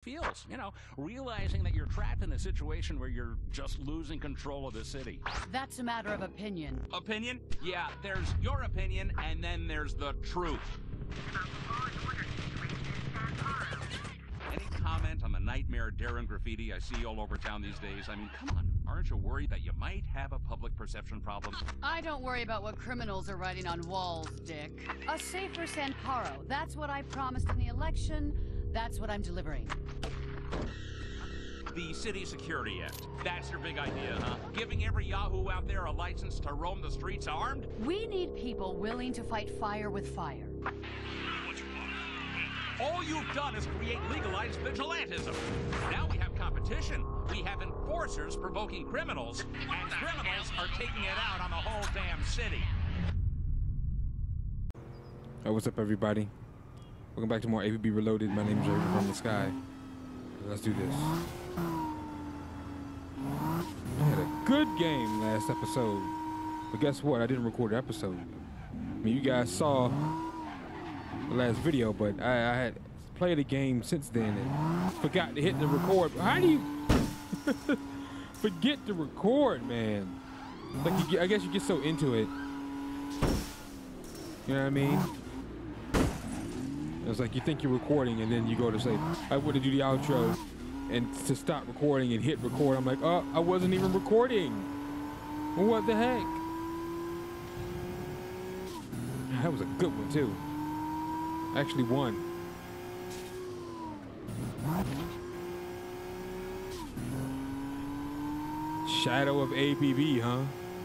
feels, you know, realizing that you're trapped in a situation where you're just losing control of the city. That's a matter of opinion. Opinion? Yeah, there's your opinion, and then there's the truth. Any comment on the nightmare Darren graffiti I see all over town these days? I mean, come on. Aren't you worried that you might have a public perception problem? I don't worry about what criminals are writing on walls, Dick. A safer San Paro. That's what I promised in the election. That's what I'm delivering. The City Security Act. That's your big idea, huh? Giving every yahoo out there a license to roam the streets armed? We need people willing to fight fire with fire. All you've done is create legalized vigilantism. Now we have competition. We have enforcers provoking criminals, and criminals are taking it out on the whole damn city. Hey, what's up, everybody? Welcome back to more APB Reloaded. My name is Raven from the Sky. Let's do this. I had a good game last episode, but guess what? I didn't record the episode. I mean, you guys saw the last video, but I had played a game since then and forgot to hit the record. How do you forget to record, man? Like, I guess you get so into it. You know what I mean? It's like you think you're recording and then you go to say, I want to do the outro, and to stop recording and hit record, I'm like, oh, I wasn't even recording. Well, what the heck? That was a good one, too. I actually won. Shadow of APB, huh?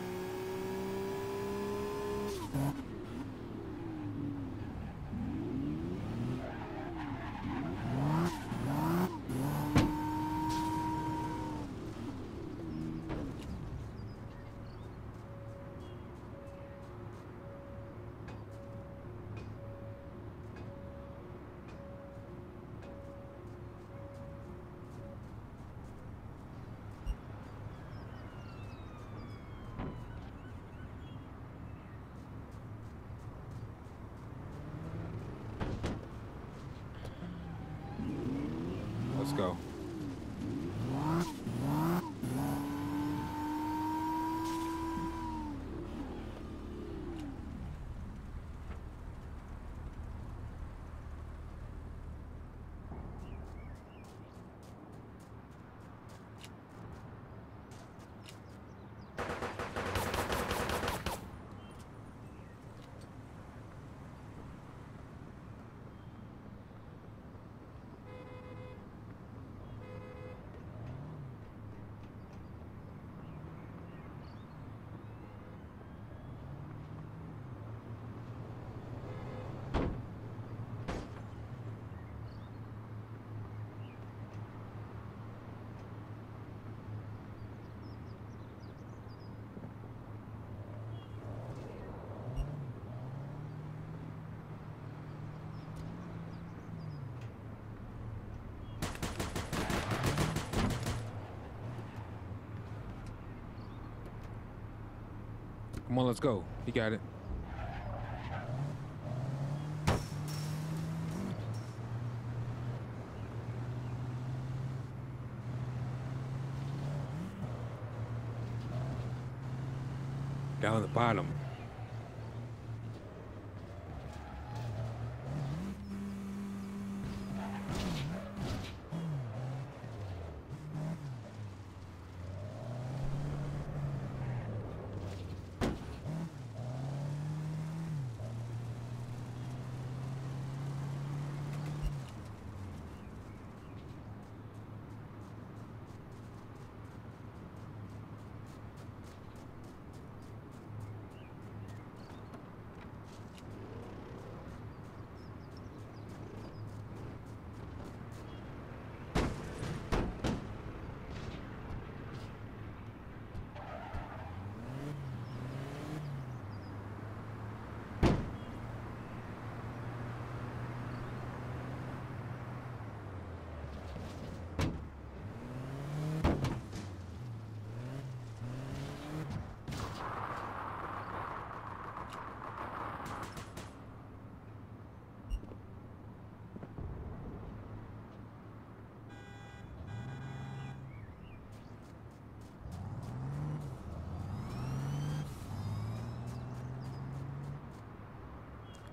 Let's go. Come on, let's go. You got it. Down the bottom.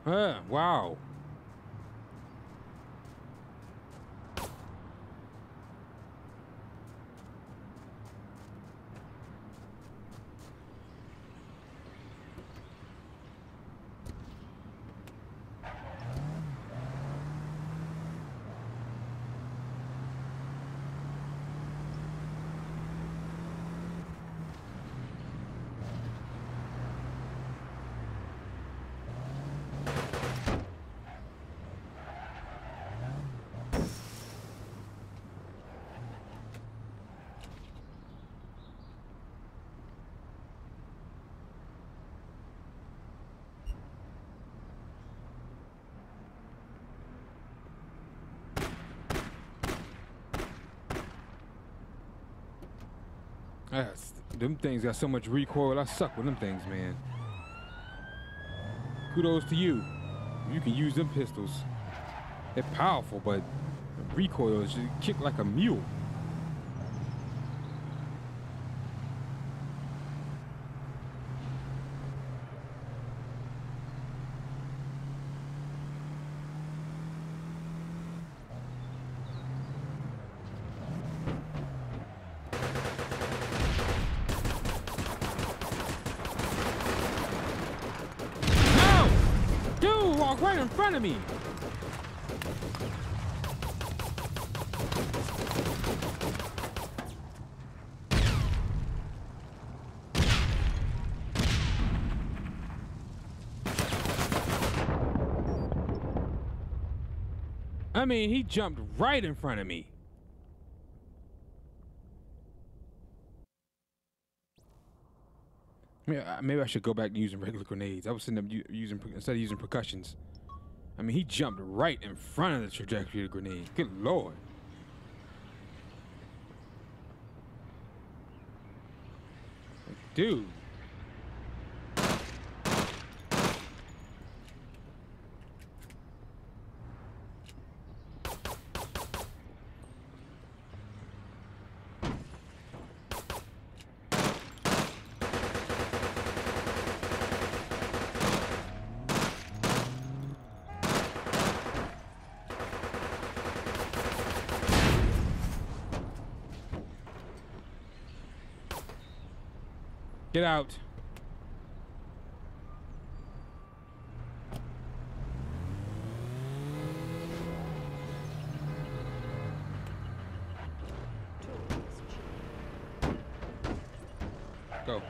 Wow. Them things got so much recoil. I suck with them things, man. Kudos to you. You can use them pistols. They're powerful, but the recoil is just kick like a mule. Right in front of me. I mean, he jumped right in front of me. Maybe I should go back to using regular grenades. I was sitting up using instead of using percussions. I mean, he jumped right in front of the trajectory of the grenade. Good Lord. Dude. Get out. Go.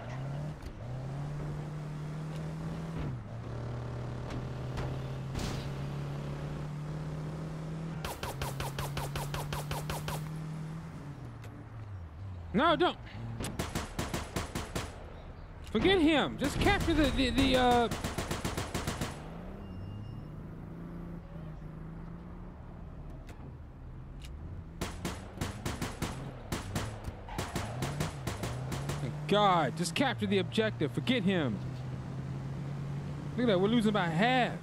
No, don't. Forget him. Just capture the God, just capture the objective. Forget him. Look at that. We're losing by half.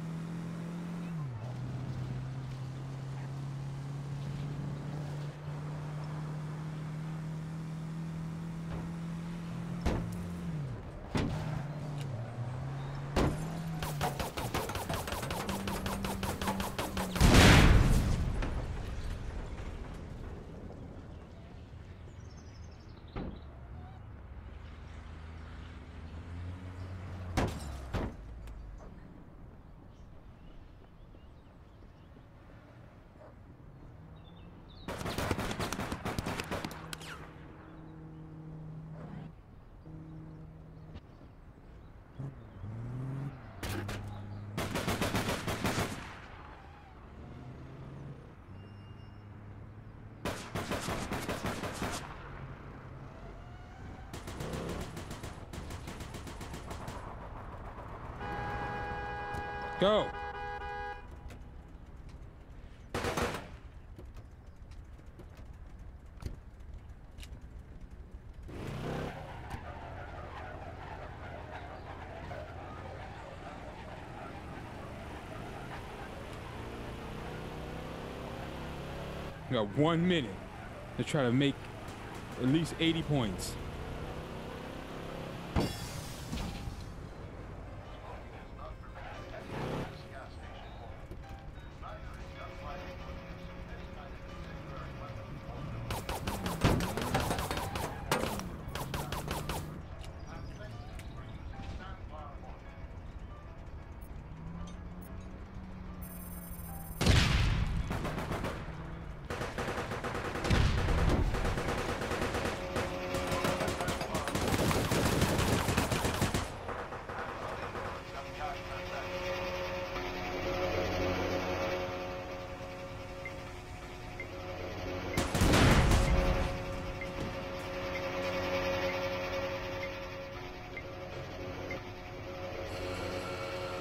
Go. We got 1 minute to try to make at least 80 points.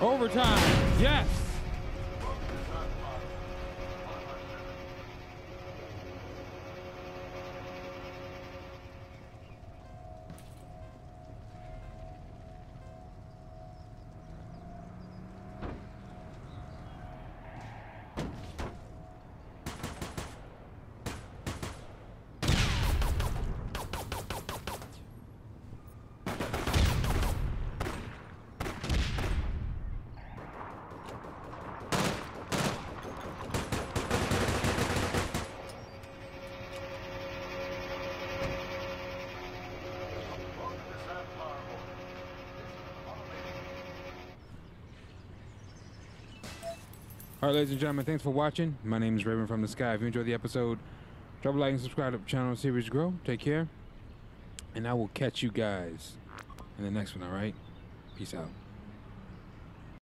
Overtime. Yes. All right, ladies and gentlemen, thanks for watching. My name is Raven from the Sky. If you enjoyed the episode, drop a like and subscribe to the channel. Series grow. Take care. And I will catch you guys in the next one, all right? Peace out.